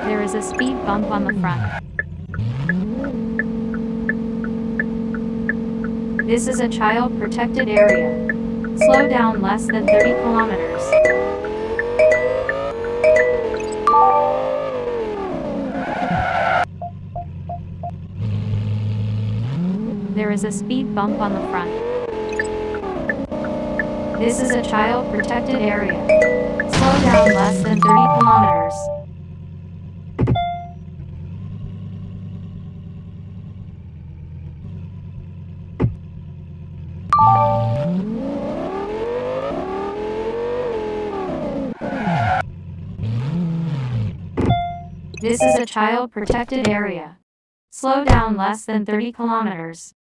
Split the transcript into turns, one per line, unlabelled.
There is a speed bump on the front. This is a child protected area. Slow down less than 30 kilometers. There is a speed bump on the front. This is a child protected area. Slow down less than 30 kilometers. This is a child protected area. Slow down less than 30 kilometers.